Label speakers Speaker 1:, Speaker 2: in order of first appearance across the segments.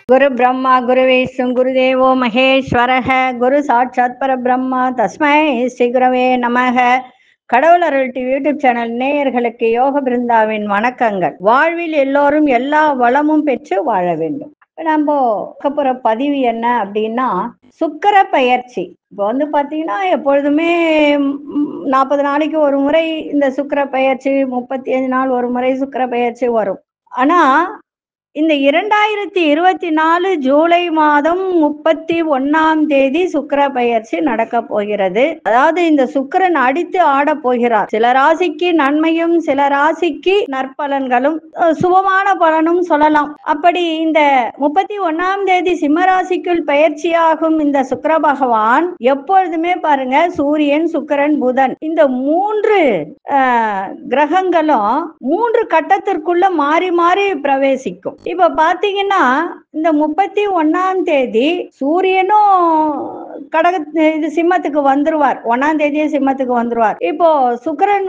Speaker 1: குரு பிரம்மா குரு விஷ்ணு குருதேவோ மகேஸ்வரக குரு சாட்சாத் பரபிரம்மா தஸ்மை ஸ்ரீ குரவே நமக. கடவுள் அருள் டிவி யூடியூப் சேனல் நேயர்களுக்கு யோக பிருந்தாவின் வணக்கங்கள். வாழ்வில் எல்லோரும் எல்லா வளமும் பெற்று வாழ வேண்டும். நம்ம போற பதிவு என்ன அப்படின்னா, சுக்கிர பெயர்ச்சி. இப்போ பாத்தீங்கன்னா எப்பொழுதுமே 40 நாளைக்கு ஒரு முறை இந்த சுக்கிர பெயர்ச்சி, 35 நாள் ஒரு முறை சுக்கிர பெயர்ச்சி வரும். ஆனா இந்த 2024 ஜூலை மாதம் 31ஆம் தேதி சுக்கிர பெயர்ச்சி நடக்க போகிறது. அதாவது இந்த சுக்கிரன் அடித்து ஆட போகிறார். சில ராசிக்கு நன்மையும் சில ராசிக்கு நற்பலன்களும் சுபமான பலனும் சொல்லலாம். அப்படி இந்த 31ஆம் தேதி சிம்ம ராசிக்குள் பெயர்ச்சியாகும் இந்த சுக்கிர பகவான் எப்பொழுதுமே பாருங்க, சூரியன் சுக்கிரன் புதன் இந்த 3 கிரகங்களும் 3 கட்டத்திற்குள்ள மாறி மாறி பிரவேசிக்கும். இப்ப பாத்தீங்கன்னா இந்த 31ஆம் தேதி சூரியனும் இது சிம்மத்துக்கு வந்துருவார். 1ஆம் தேதியே சிம்மத்துக்கு வந்துருவார். இப்போ சுக்கிரன்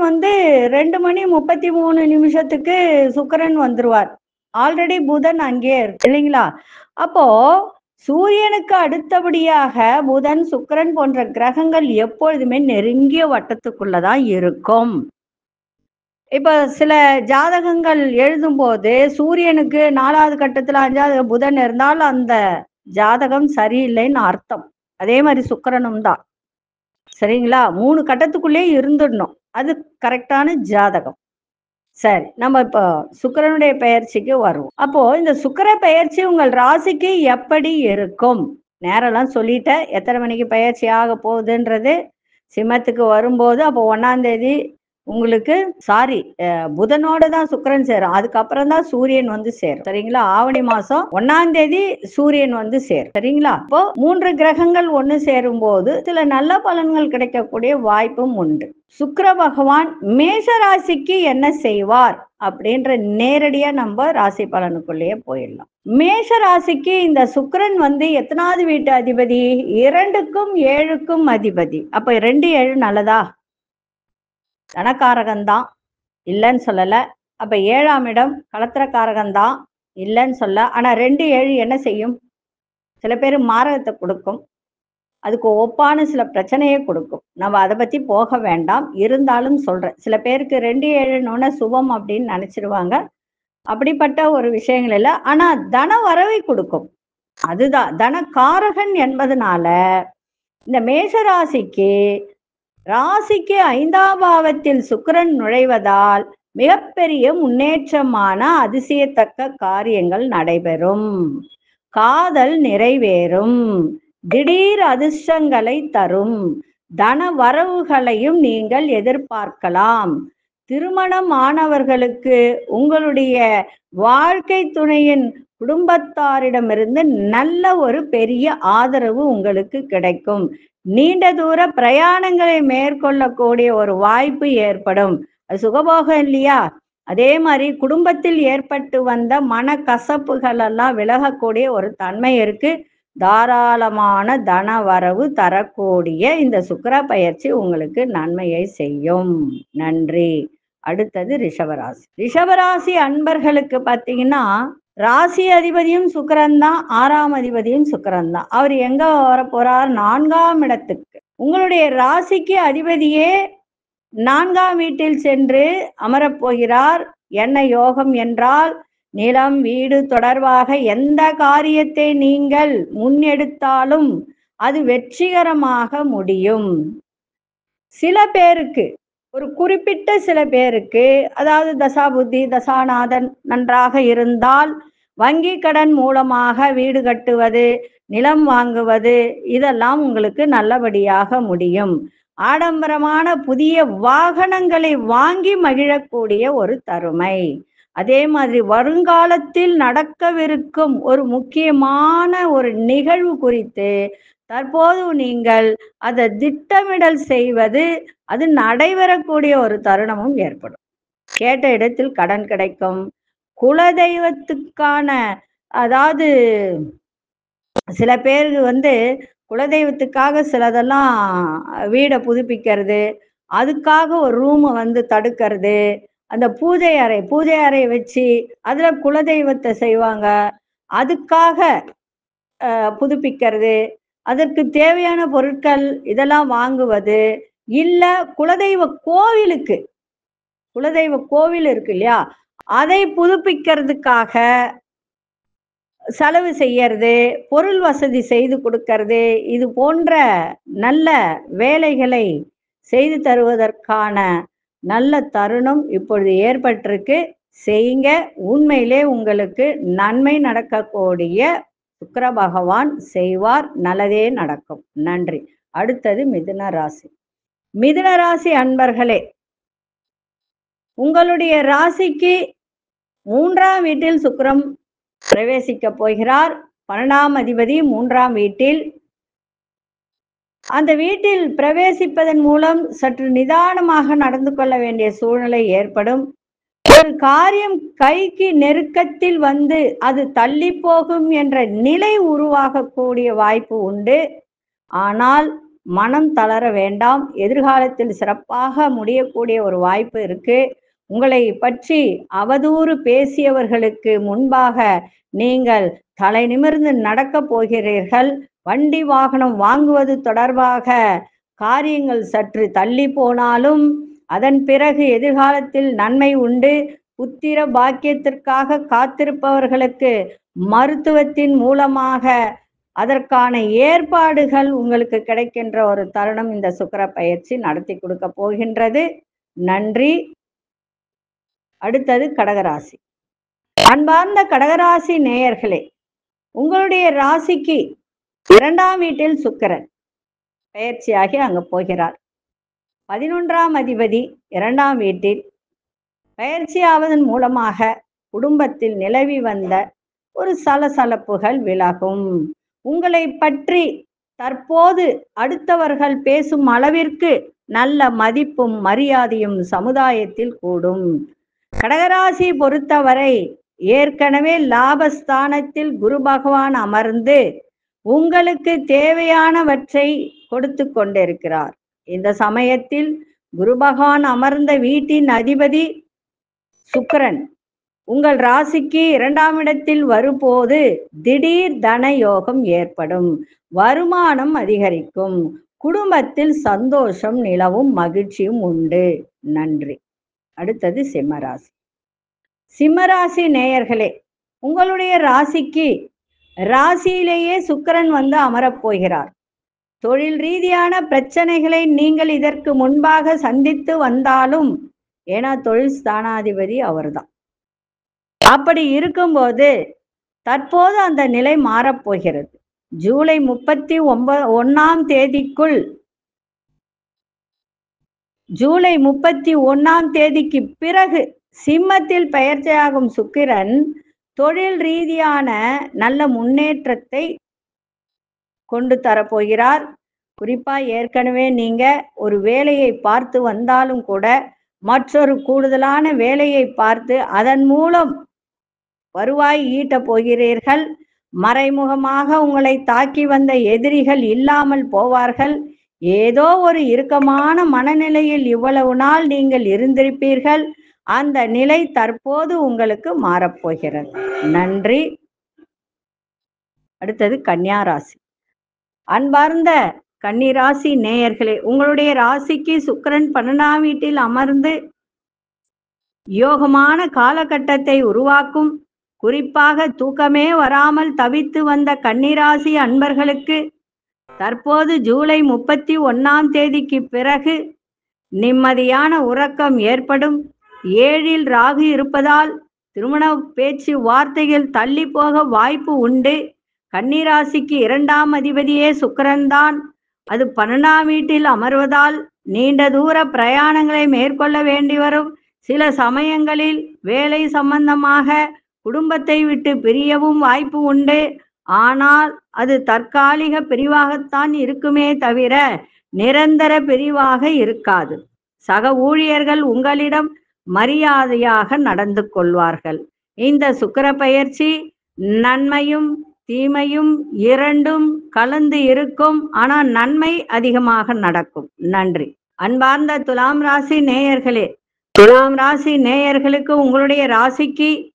Speaker 1: 2:33 சுக்கிரன் வந்துருவார். ஆல்ரெடி புதன் அங்கே இருக்கு இல்லைங்களா? அப்போ சூரியனுக்கு அடுத்தபடியாக புதன் சுக்கிரன் போன்ற கிரகங்கள் எப்பொழுதுமே நெருங்கிய வட்டத்துக்குள்ளதான் இருக்கும். இப்ப சில ஜாதகங்கள் எழுதும் போது சூரியனுக்கு 4வது கட்டத்துல 5வது புதன் இருந்தால் அந்த ஜாதகம் சரியில்லைன்னு அர்த்தம். அதே மாதிரி சுக்கிரனும் தான், சரிங்களா? 3 கட்டத்துக்குள்ளே இருந்துடணும், அது கரெக்டான ஜாதகம். சரி, நம்ம இப்போ சுக்கிரனுடைய பெயர்ச்சிக்கு வருவோம். அப்போ இந்த சுக்கிர பெயர்ச்சி உங்கள் ராசிக்கு எப்படி இருக்கும்? நேரெல்லாம் சொல்லிட்டேன், எத்தனை மணிக்கு பெயர்ச்சி ஆக போகுதுன்றது. சிம்மத்துக்கு வரும்போது அப்போ 1ஆம் தேதி உங்களுக்கு புதனோட தான் சுக்கிரன் சேரும். அதுக்கப்புறம் தான் சூரியன் சேரும், சரிங்களா? ஆவணி மாசம் 1ஆம் தேதி சூரியன் சேரும், சரிங்களா? இப்போ 3 கிரகங்கள் ஒண்ணு சேரும் போது சில நல்ல பலன்கள் கிடைக்கக்கூடிய வாய்ப்பும் உண்டு. சுக்கிர பகவான் மேஷ ராசிக்கு என்ன செய்வார் அப்படின்ற நேரடியா நம்ம ராசி பலனுக்குள்ளேயே போயிடலாம். மேஷ ராசிக்கு இந்த சுக்கிரன் எத்தனாவது வீட்டு அதிபதி? 2க்கும் 7க்கும் அதிபதி. அப்ப 2, 7 நல்லதா? தனக்காரகம்தான், இல்லைன்னு சொல்லல. அப்ப 7ஆம் இடம் கலத்திரக்காரகம்தான், இல்லைன்னு சொல்ல. ஆனா 2, 7 என்ன செய்யும்? சில பேர் மாரகத்தை கொடுக்கும், அதுக்கு ஒப்பான சில பிரச்சனையே கொடுக்கும். நம்ம அதை பத்தி போக வேண்டாம், இருந்தாலும் சொல்றேன். சில பேருக்கு 2, 7 சுபம் அப்படின்னு நினைச்சிருவாங்க. அப்படிப்பட்ட ஒரு விஷயங்கள் இல்லை. ஆனா தன வரவை கொடுக்கும், அதுதான் தனக்காரகன் என்பதனால இந்த மேஷ ராசிக்கு 5ஆம் பாவத்தில் சுக்கிரன் நுழைவதால் மிகப்பெரிய முன்னேற்றமான அதிசயத்தக்க காரியங்கள் நடைபெறும். காதல் நிறைவேறும், திடீர் அதிர்ஷ்டங்களை தரும், தன வரவுகளையும் நீங்கள் எதிர்பார்க்கலாம். திருமணமானவர்களுக்கு உங்களுடைய வாழ்க்கை துணையின் குடும்பத்தாரிடமிருந்து நல்ல ஒரு பெரிய ஆதரவு உங்களுக்கு கிடைக்கும். நீண்ட தூர பிரயாணங்களை மேற்கொள்ளக்கூடிய ஒரு வாய்ப்பு ஏற்படும். அது சுகபோகம் இல்லையா? அதே மாதிரி குடும்பத்தில் ஏற்பட்டு வந்த மனக்கசப்புகள் எல்லாம் விலகக்கூடிய ஒரு தன்மை இருக்கு. தாராளமான தன வரவு தரக்கூடிய இந்த சுக்கிர பெயர்ச்சி உங்களுக்கு நன்மையை செய்யும். நன்றி. அடுத்தது ரிஷபராசி. ரிஷபராசி அன்பர்களுக்கு பார்த்தீங்கன்னா, ராசி அதிபதியும் சுக்கிரன் தான், 6ஆம் அதிபதியும் சுக்கிரன் தான். அவர் எங்க வர போறார்? 4ஆம் இடத்துக்கு. உங்களுடைய ராசிக்கு அதிபதியே 4ஆம் வீட்டில் சென்று அமரப்போகிறார். என்ன யோகம் என்றால், நிலம் வீடு தொடர்பாக எந்த காரியத்தை நீங்கள் முன்னெடுத்தாலும் அது வெற்றிகரமாக முடியும். சில பேருக்கு, ஒரு குறிப்பிட்ட சில பேருக்கு, அதாவது தசாபுத்தி தசாநாதன் நன்றாக இருந்தால் வங்கி கடன் மூலமாக வீடு கட்டுவது, நிலம் வாங்குவது, இதெல்லாம் உங்களுக்கு நல்லபடியாக முடியும். ஆடம்பரமான புதிய வாகனங்களை வாங்கி மகிழக்கூடிய ஒரு தருமை. அதே மாதிரி வருங்காலத்தில் நடக்கவிருக்கும் ஒரு முக்கியமான ஒரு நிகழ்வு குறித்து தற்போது நீங்கள் அதை திட்டமிடல் செய்வது, அது நடைபெறக்கூடிய ஒரு தருணமும் ஏற்படும். கேட்ட இடத்தில் கடன் கிடைக்கும். குலதெய்வத்துக்கான, அதாவது சில பேருக்கு குலதெய்வத்துக்காக சிலதெல்லாம் வீடை புதுப்பிக்கிறது, அதுக்காக ஒரு ரூமை தடுக்கிறது, அந்த பூஜை அறை வச்சு அதுல குலதெய்வத்தை செய்வாங்க. அதுக்காக புதுப்பிக்கிறது, அதற்கு தேவையான பொருட்கள் இதெல்லாம் வாங்குவது, இல்ல குலதெய்வ கோவில் இருக்கு இல்லையா, அதை புதுப்பிக்கிறதுக்காக செலவு செய்யறது, பொருள் வசதி செய்து கொடுக்கறது, இது போன்ற நல்ல வேலைகளை செய்து தருவதற்கான நல்ல தருணம் இப்பொழுது ஏற்பட்டிருக்கு. செய்யுங்க. உண்மையிலே உங்களுக்கு நன்மை நடக்கக்கூடிய சுக்கிர பகவான் செய்வார். நல்லதே நடக்கும். நன்றி. அடுத்தது மிதுன ராசி. மிதுன ராசி அன்பர்களே, உங்களுடைய ராசிக்கு 3ஆம் வீட்டில் சுக்கிரம் பிரவேசிக்க போகிறார். 12ஆம் அதிபதி 3ஆம் வீட்டில். அந்த வீட்டில் பிரவேசிப்பதன் மூலம் சற்று நிதானமாக நடந்து கொள்ள வேண்டிய சூழ்நிலை ஏற்படும். ஒரு காரியம் கைக்கு நெருக்கத்தில் வந்து அது தள்ளி போகும் என்ற நிலை உருவாகக்கூடிய வாய்ப்பு உண்டு. ஆனால் மனம் தளர வேண்டாம். எதிர்காலத்தில் சிறப்பாக முடியக்கூடிய ஒரு வாய்ப்பு இருக்கு. உங்களை பற்றி அவதூறு பேசியவர்களுக்கு முன்பாக நீங்கள் தலை நிமிர்ந்து நடக்க போகிறீர்கள். வண்டி வாகனம் வாங்குவது தொடர்பாக காரியங்கள் சற்று தள்ளி போனாலும் அதன் பிறகு எதிர்காலத்தில் நன்மை உண்டு. புத்திர பாக்கியத்திற்காக காத்திருப்பவர்களுக்கு மருத்துவத்தின் மூலமாக அதற்கான ஏற்பாடுகள் உங்களுக்கு கிடைக்கின்ற ஒரு தருணம் இந்த சுக்கிர பயிற்சி நடத்தி கொடுக்க போகின்றது. நன்றி. அடுத்தது கடகராசி. அன்பார்ந்த கடகராசி நேயர்களே, உங்களுடைய ராசிக்கு 2ஆம் வீட்டில் சுக்கிரன் பயிற்சியாகி அங்கு போகிறார். 11ஆம் அதிபதி 2ஆம் வீட்டில் பயிற்சியாவதன் மூலமாக குடும்பத்தில் நிலவி வந்த ஒரு சலசலப்புகள் விலகும். உங்களை பற்றி தற்போது அடுத்தவர்கள் பேசும் அளவிற்கு நல்ல மதிப்பும் மரியாதையும் சமுதாயத்தில் கூடும். கடகராசி பொறுத்தவரை ஏற்கனவே லாபஸ்தானத்தில் குரு பகவான் அமர்ந்து உங்களுக்கு தேவையானவற்றை கொடுத்து கொண்டிருக்கிறார். இந்த சமயத்தில் குரு பகவான் அமர்ந்த வீட்டின் அதிபதி சுக்கிரன் உங்கள் ராசிக்கு 2ஆம் இடத்தில் வரும்போது திடீர் தன யோகம் ஏற்படும். வருமானம் அதிகரிக்கும். குடும்பத்தில் சந்தோஷம் நிலவும், மகிழ்ச்சியும் உண்டு. நன்றி. அடுத்தது சிம்மராசி. சிம்மராசி நேயர்களே, உங்களுடைய ராசிக்கு ராசியிலேயே சுக்கிரன் வந்து அமரப் போகிறார். தொழில் ரீதியான பிரச்சனைகளை நீங்கள் இதற்கு முன்பாக சந்தித்து வந்தாலும், ஏன்னா தொழில் ஸ்தானாதிபதி அவர்தான். அப்படி இருக்கும்போது தற்போது அந்த நிலை மாறப்போகிறது. ஜூலை 31ஆம் தேதிக்குள், ஜூலை 31ஆம் தேதிக்கு பிறகு சிம்மத்தில் பெயர்ச்சியாகும் சுக்கிரன் தொழில் ரீதியான நல்ல முன்னேற்றத்தை கொண்டு தரப்போகிறார். குறிப்பா ஏற்கனவே நீங்க ஒரு வேலையை பார்த்து வந்தாலும் கூட மற்றொரு கூடுதலான வேலையை பார்த்து அதன் மூலம் வருவாய் ஈட்ட போகிறீர்கள். மறைமுகமாக உங்களை தாக்கி வந்த எதிரிகள் இல்லாமல் போவார்கள். ஏதோ ஒரு இறுக்கமான மனநிலையில் இவ்வளவு நாள் நீங்கள் இருந்திருப்பீர்கள். அந்த நிலை தற்போது உங்களுக்கு மாறப்போகிறது. நன்றி. அடுத்தது கன்னியாராசி. அன்பார்ந்த கன்னிராசி நேயர்களே, உங்களுடைய ராசிக்கு சுக்கிரன் 12ஆம் வீட்டில் அமர்ந்து யோகமான காலகட்டத்தை உருவாக்கும். குறிப்பாக தூக்கமே வராமல் தவித்து வந்த கன்னிராசி அன்பர்களுக்கு தற்போது ஜூலை 31ஆம் தேதிக்கு பிறகு நிம்மதியான உறக்கம் ஏற்படும். 7இல் ராகு இருப்பதால் திருமண பேச்சு வார்த்தைகள் தள்ளி போக வாய்ப்பு உண்டு. கன்னிராசிக்கு 2ஆம் அதிபதியே சுக்கிரன்தான். அது 12ஆம் வீட்டில் அமர்வதால் நீண்ட தூர பிரயாணங்களை மேற்கொள்ள வேண்டி வரும். சில சமயங்களில் வேலை சம்பந்தமாக குடும்பத்தை விட்டு பிரியவும் வாய்ப்பு உண்டு. ஆனால் அது தற்காலிக பிரிவாகத்தான் இருக்குமே தவிர நிரந்தர பிரிவாக இருக்காது. சக ஊழியர்கள் உங்களிடம் மரியாதையாக நடந்து கொள்வார்கள். இந்த சுக்கிர பெயர்ச்சி நன்மையும் தீமையும் இரண்டும் கலந்து இருக்கும். ஆனால் நன்மை அதிகமாக நடக்கும். நன்றி. அன்பார்ந்த துலாம் ராசி நேயர்களே, துலாம் ராசி நேயர்களுக்கு உங்களுடைய ராசிக்கு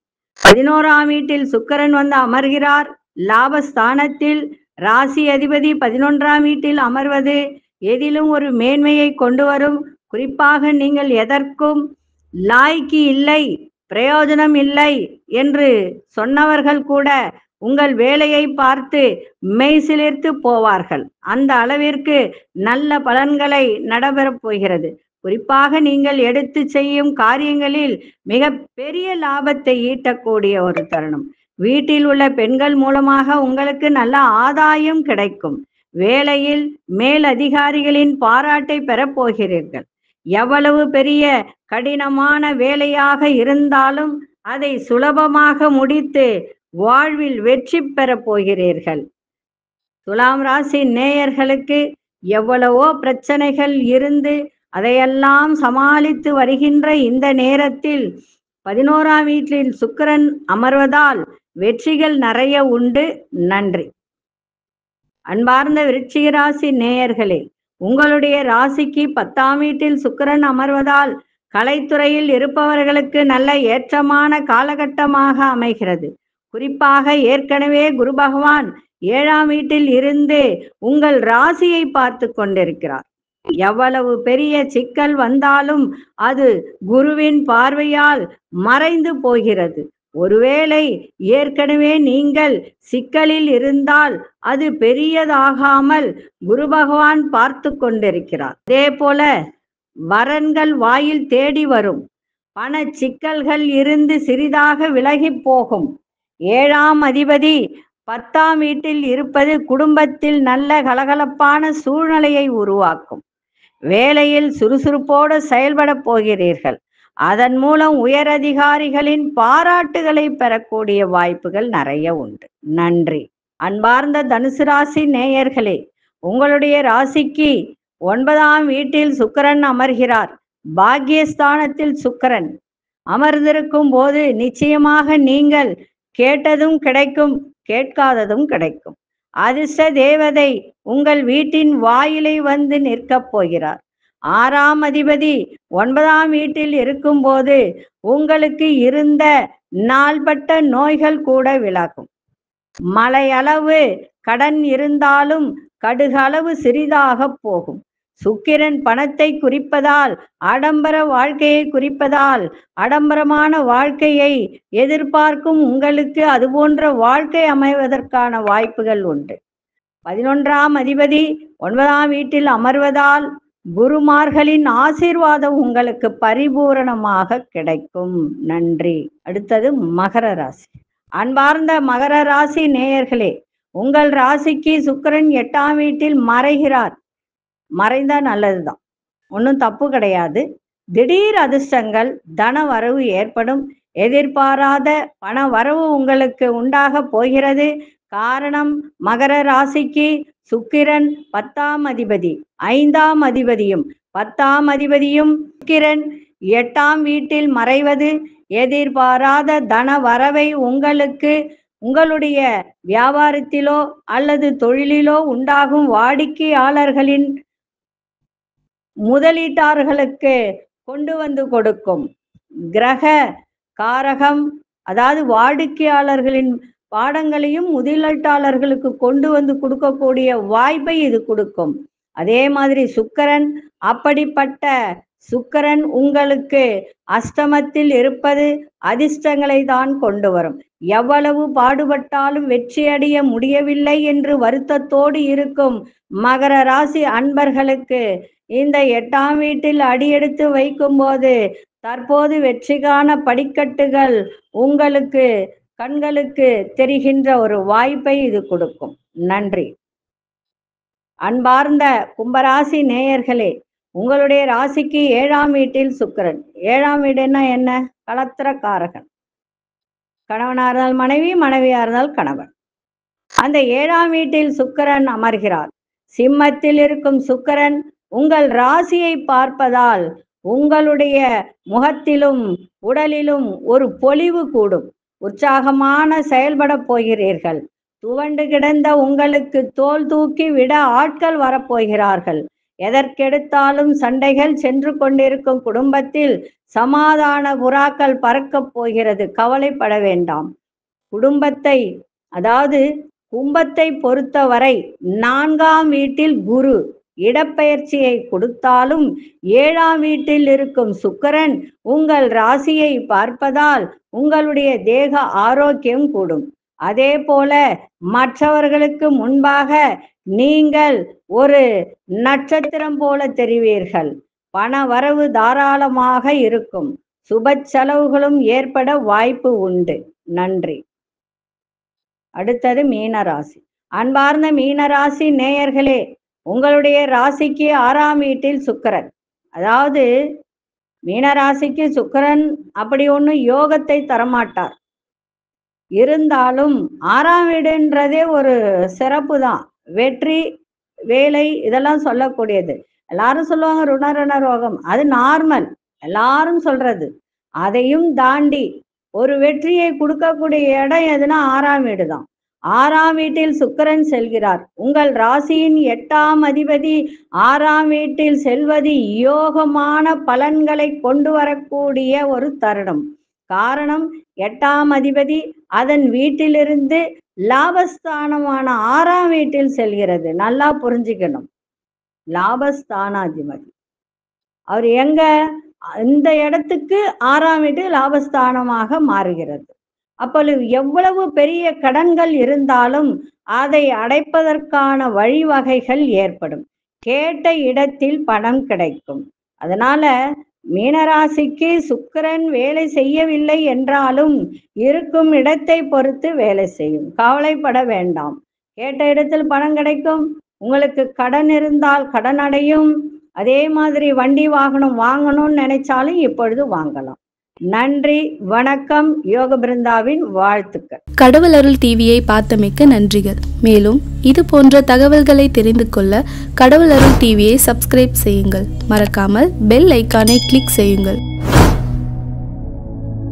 Speaker 1: 11ஆம் வீட்டில் சுக்கிரன் வந்து அமர்கிறார். லாபஸ்தானத்தில் ராசி அதிபதி 11ஆம் வீட்டில் அமர்வது எதிலும் ஒரு மேன்மையை கொண்டு வரும். குறிப்பாக நீங்கள் எதற்கும் லாய்க்கு இல்லை, பிரயோஜனம் இல்லை என்று சொன்னவர்கள் கூட உங்கள் வேலையை பார்த்து மெய்சிலிர்த்து போவார்கள். அந்த அளவிற்கு நல்ல பலன்களை நடைபெறப் போகிறது. குறிப்பாக நீங்கள் எடுத்து செய்யும் காரியங்களில் மிக பெரிய லாபத்தை ஈட்டக்கூடிய ஒரு தருணம். வீட்டில் உள்ள பெண்கள் மூலமாக உங்களுக்கு நல்ல ஆதாயம் கிடைக்கும். வேலையில் மேல் அதிகாரிகளின் பாராட்டை பெறப் போகிறீர்கள். எவ்வளவு பெரிய கடினமான வேலையாக இருந்தாலும் அதை சுலபமாக முடித்து வாழ்வில் வெற்றி பெறப் போகிறீர்கள். துலாம் ராசி நேயர்களுக்கு எவ்வளவோ பிரச்சனைகள் இருந்து அதையெல்லாம் சமாளித்து வருகின்ற இந்த நேரத்தில் 11ஆம் வீட்டில் சுக்கிரன் அமர்வதால் வெற்றிகள் நிறைய உண்டு. நன்றி. அன்பார்ந்த விருச்சிக ராசி நேயர்களே, உங்களுடைய ராசிக்கு 10ஆம் வீட்டில் சுக்கிரன் அமர்வதால் கலைத்துறையில் இருப்பவர்களுக்கு நல்ல ஏற்றமான காலகட்டமாக அமைகிறது. குறிப்பாக ஏற்கனவே குரு பகவான் 7ஆம் வீட்டில் இருந்து உங்கள் ராசியை பார்த்து கொண்டிருக்கிறார். எவ்வளவு பெரிய சிக்கல் வந்தாலும் அது குருவின் பார்வையால் மறைந்து போகிறது. ஒருவேளை ஏற்கனவே நீங்கள் சிக்கலில் இருந்தால் அது பெரியதாகாமல் குரு பகவான் பார்த்து கொண்டிருக்கிறார். அதே போல வரன்கள் வாயில் தேடி வரும். பண சிக்கல்கள் இருந்து சிறிதாக விலகி போகும். 7ஆம் அதிபதி 10ஆம் வீட்டில் இருப்பது குடும்பத்தில் நல்ல கலகலப்பான சூழ்நிலையை உருவாக்கும். வேலையில் சுறுசுறுப்போடு செயல்பட போகிறீர்கள். அதன் மூலம் உயரதிகாரிகளின் பாராட்டுகளை பெறக்கூடிய வாய்ப்புகள் நிறைய உண்டு. நன்றி. அன்பார்ந்த தனுசு ராசி நேயர்களே, உங்களுடைய ராசிக்கு 9ஆம் வீட்டில் சுக்கிரன் அமர்கிறார். பாக்கியஸ்தானத்தில் சுக்கிரன் அமர்ந்திருக்கும் போது நிச்சயமாக நீங்கள் கேட்டதும் கிடைக்கும், கேட்காததும் கிடைக்கும். அதிர்ஷ்ட தேவதை உங்கள் வீட்டின் வாயிலை வந்து நிற்கப் போகிறார். 6ஆம் அதிபதி 9ஆம் வீட்டில் இருக்கும்போது உங்களுக்கு இருந்த நாள்பட்ட நோய்கள் கூட விலகும். மலையளவு கடன் இருந்தாலும் கடுகளவு சிறிதாக போகும். சுக்கிரன் பணத்தை குறிப்பதால், ஆடம்பர வாழ்க்கையை குறிப்பதால், ஆடம்பரமான வாழ்க்கையை எதிர்பார்க்கும் உங்களுக்கு அதுபோன்ற வாழ்க்கை அமைவதற்கான வாய்ப்புகள் உண்டு. 11ஆம் அதிபதி 9ஆம் வீட்டில் அமர்வதால் குருமார்களின் ஆசீர்வாதம் உங்களுக்கு பரிபூரணமாக கிடைக்கும். நன்றி. அடுத்தது மகர ராசி. அன்பார்ந்த மகர ராசி நேயர்களே, உங்கள் ராசிக்கு சுக்கிரன் 8ஆம் வீட்டில் மறைகிறார். மறைந்தா நல்லதுதான், ஒன்றும் தப்பு கிடையாது. திடீர் அதிர்ஷ்டங்கள், தன வரவு ஏற்படும். எதிர்பாராத பண வரவு உங்களுக்கு உண்டாக போகிறது. காரணம், மகர ராசிக்கு சுக்கிரன் 10ஆம் அதிபதி, 5ஆம் அதிபதியும் 10ஆம் அதிபதியும் சுக்கிரன் 8ஆம் வீட்டில் மறைவது எதிர்பாராத தன வரவை உங்களுக்கு உங்களுடைய வியாபாரத்திலோ அல்லது தொழிலிலோ உண்டாகும் வாடிக்கையாளர்களின் முதலீட்டாளர்களுக்கு கொண்டு வந்து கொடுக்கும். கிரக காரகம், அதாவது வாடிக்கையாளர்களின் பாடங்களையும் முதலீட்டாளர்களுக்கு கொண்டு வந்து கொடுக்கக்கூடிய வாய்ப்பை இது கொடுக்கும். அதே மாதிரி சுக்கிரன், அப்படிப்பட்ட சுக்கிரன் உங்களுக்கு அஷ்டமத்தில் இருப்பது அதிர்ஷ்டங்களை தான் கொண்டு வரும். எவ்வளவு பாடுபட்டாலும் வெற்றியடைய முடியவில்லை என்று வருத்தத்தோடு இருக்கும் மகர ராசி அன்பர்களுக்கு இந்த 8ஆம் வீட்டில் அடியெடுத்து வைக்கும் போது தற்போது வெற்றிக்கான படிக்கட்டுகள் உங்களுக்கு கண்களுக்கு தெரிகின்ற ஒரு வாய்ப்பை இது கொடுக்கும். நன்றி. அன்பார்ந்த கும்பராசி நேயர்களே, உங்களுடைய ராசிக்கு 7ஆம் வீட்டில் சுக்கிரன். 7ஆம் வீடுன்னா என்ன? கலத்திரக்காரகன். கணவனாக இருந்தால் மனைவி, மனைவியா இருந்தால் கணவன். அந்த 7ஆம் வீட்டில் சுக்கிரன் அமர்கிறார். சிம்மத்தில் இருக்கும் சுக்கிரன் உங்கள் ராசியை பார்ப்பதால் உங்களுடைய முகத்திலும் உடலிலும் ஒரு பொலிவு கூடும். உற்சாகமான செயல்பட போகிறீர்கள். துவண்டு கிடந்த உங்களுக்கு தோல் தூக்கி விட ஆட்கள் வரப்போகிறார்கள். எதற்கெடுத்தாலும் சண்டைகள் சென்று கொண்டிருக்கும் குடும்பத்தில் சமாதான புறாக்கள் பறக்கப் போகிறது. கவலைப்பட வேண்டாம். குடும்பத்தை அதாவது கும்பத்தை பொறுத்தவரை 4ஆம் வீட்டில் குரு இடப்பெயர்ச்சியை கொடுத்தாலும் 7ஆம் வீட்டில் இருக்கும் சுக்கிரன் உங்கள் ராசியை பார்ப்பதால் உங்களுடைய தேக ஆரோக்கியம் கூடும். அதே போல மற்றவர்களுக்கு முன்பாக நீங்கள் ஒரு நட்சத்திரம் போல தெரிவீர்கள். பண வரவு தாராளமாக இருக்கும். சுப செலவுகளும் ஏற்பட வாய்ப்பு உண்டு. நன்றி. அடுத்தது மீனராசி. அன்பார்ந்த மீனராசி நேயர்களே, உங்களுடைய ராசிக்கு 6ஆம் வீட்டில் சுக்கிரன். அதாவது மீனராசிக்கு சுக்கிரன் அப்படி ஒன்றும் யோகத்தை தரமாட்டார். இருந்தாலும் 6ஆம் வீடுன்றதே ஒரு சிறப்பு தான். வெற்றி, வேலை இதெல்லாம் சொல்லக்கூடியது. எல்லாரும் சொல்லுவாங்க ருண ரோகம், அது நார்மல், எல்லாரும் சொல்றது. அதையும் தாண்டி ஒரு வெற்றியை கொடுக்கக்கூடிய இடம் எதுனா 6ஆம் வீடு தான். 6ஆம் வீட்டில் சுக்கிரன் செல்கிறார். உங்கள் ராசியின் 8ஆம் அதிபதி 6ஆம் வீட்டில் செல்வது யோகமான பலன்களை கொண்டு வரக்கூடிய ஒரு தருணம். காரணம், 8ஆம் அதிபதி அதன் வீட்டிலிருந்து லாபஸ்தானமான 6ஆம் வீட்டில் செல்கிறது. நல்லா புரிஞ்சுக்கணும். லாபஸ்தானாதிபதி அவர் எங்க, இந்த இடத்துக்கு 6ஆம் வீட்டு லாபஸ்தானமாக மாறுகிறது. அப்பொழுது எவ்வளவு பெரிய கடன்கள் இருந்தாலும் அதை அடைப்பதற்கான வழிவகைகள் ஏற்படும். கேட்ட இடத்தில் பணம் கிடைக்கும். அதனால மீனராசிக்கு சுக்கிரன் வேலை செய்யவில்லை என்றாலும் இருக்கும் இடத்தை பொறுத்து வேலை செய்யும். கவலைப்பட வேண்டாம். கேட்ட இடத்தில் பணம் கிடைக்கும். உங்களுக்கு கடன் இருந்தால் கடன் அடையும். அதே மாதிரி வண்டி வாகனம் வாங்கணும்னு நினைச்சாலும் இப்பொழுது வாங்கலாம். நன்றி, வணக்கம். யோக பிருந்தாவின் வாழ்த்துக்கள்.
Speaker 2: கடவுள் அருள் டிவியை பார்த்தமைக்கு நன்றிகள். மேலும் இது போன்ற தகவல்களை தெரிந்து கொள்ள கடவுள் அருள் டிவியை சப்ஸ்கிரைப் செய்யுங்கள். மறக்காமல் பெல் ஐக்கானை கிளிக் செய்யுங்கள்.